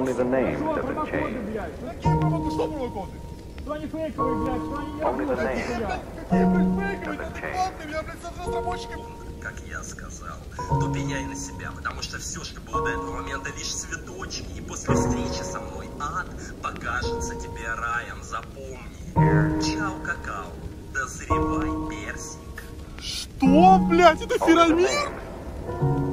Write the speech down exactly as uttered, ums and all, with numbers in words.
Only the names have been changed. Only the names have been changed. Как я сказал, то пеняй на себя, потому что все, что было до этого момента, лишь цветочки, и после встречи со мной ад покажется тебе раем, запомни. Чао, какао, дозревай, персик. Что, блядь, это Ферамин?